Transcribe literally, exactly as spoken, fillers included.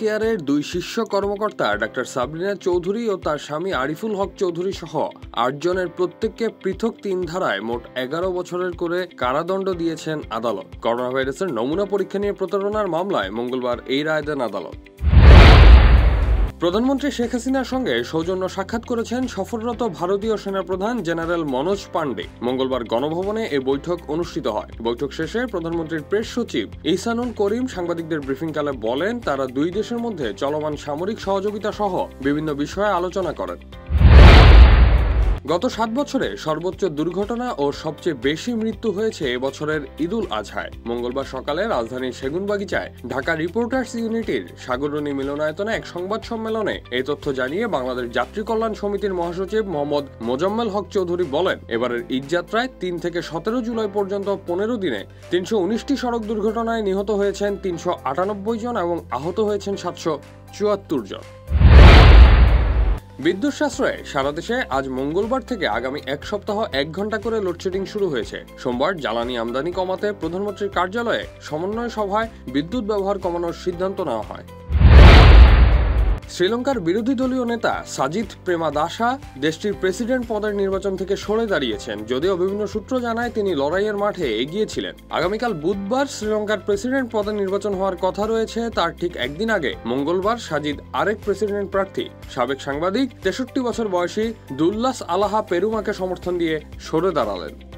কেয়ারের দুই শীর্ষ কর্মকর্তা ডাক্তার সাবরিনা চৌধুরী ও তার স্বামী আরিফুল হক চৌধুরী সহ আটজনের প্রত্যেককে পৃথক তিন ধারায় মোট এগারো বছরের করে কারাদণ্ড দিয়েছেন আদালত। করোনা ভাইরাসের নমুনা পরীক্ষা নিয়ে প্রতারণার মামলায় মঙ্গলবার এই রায় দেন আদালত। প্রধানমন্ত্রী শেখ হাসিনার সঙ্গে সৌজন্য সাক্ষাৎ করেছেন সফররত ভারতীয় সেনাপ্রধান জেনারেল মনোজ পান্ডে। মঙ্গলবার গণভবনে এই বৈঠক অনুষ্ঠিত হয়। বৈঠক শেষে প্রধানমন্ত্রীর প্রেস সচিব ইহসানুল করিম সাংবাদিকদের ব্রিফিংকালে বলেন, তারা দুই দেশের মধ্যে চলমান সামরিক সহযোগিতা সহ বিভিন্ন বিষয়ে আলোচনা করেন। গত সাত বছরে সর্বোচ্চ দুর্ঘটনা ও সবচেয়ে বেশি মৃত্যু হয়েছে এবছরের ঈদুল আজহায়। মঙ্গলবার সকালে রাজধানীর সেগুনবাগিচায় ঢাকা রিপোর্টার্স ইউনিটির সাগররণী মিলনায়তনে এক সংবাদ সম্মেলনে এই তথ্য জানিয়ে বাংলাদেশ যাত্রী কল্যাণ সমিতির মহাসচিব মোহাম্মদ মোজাম্মেল হক চৌধুরী বলেন, এবারের ঈদযাত্রায় তিন থেকে সতেরো জুলাই পর্যন্ত পনেরো দিনে তিনশো উনিশটি সড়ক দুর্ঘটনায় নিহত হয়েছেন তিনশো আটানব্বই জন এবং আহত হয়েছেন সাতশো চুয়াত্তর জন। বিদ্যুৎ সাশ্রয়ে সারা দেশে আজ মঙ্গলবার থেকে আগামী এক সপ্তাহ এক ঘন্টা করে লোডশেডিং শুরু হয়েছে। সোমবার জ্বালানি আমদানি কমাতে প্রধানমন্ত্রীর কার্যালয়ে সমন্বয় সভায় বিদ্যুৎ ব্যবহার কমানোর সিদ্ধান্ত নেওয়া হয়। শ্রীলঙ্কার বিরোধী দলীয় নেতা সাজিদ প্রেমাদাসা দেশটির প্রেসিডেন্ট পদের নির্বাচন থেকে সরে দাঁড়িয়েছেন, যদিও বিভিন্ন সূত্র জানায় তিনি লড়াইয়ের মাঠে এগিয়ে ছিলেন। আগামীকাল বুধবার শ্রীলঙ্কার প্রেসিডেন্ট পদে নির্বাচন হওয়ার কথা রয়েছে। তার ঠিক একদিন আগে মঙ্গলবার সাজিদ আরেক প্রেসিডেন্ট প্রার্থী সাবেক সাংবাদিক তেষট্টি বছর বয়সী দুল্লাস আলাহা পেরুমাকে সমর্থন দিয়ে সরে দাঁড়ালেন।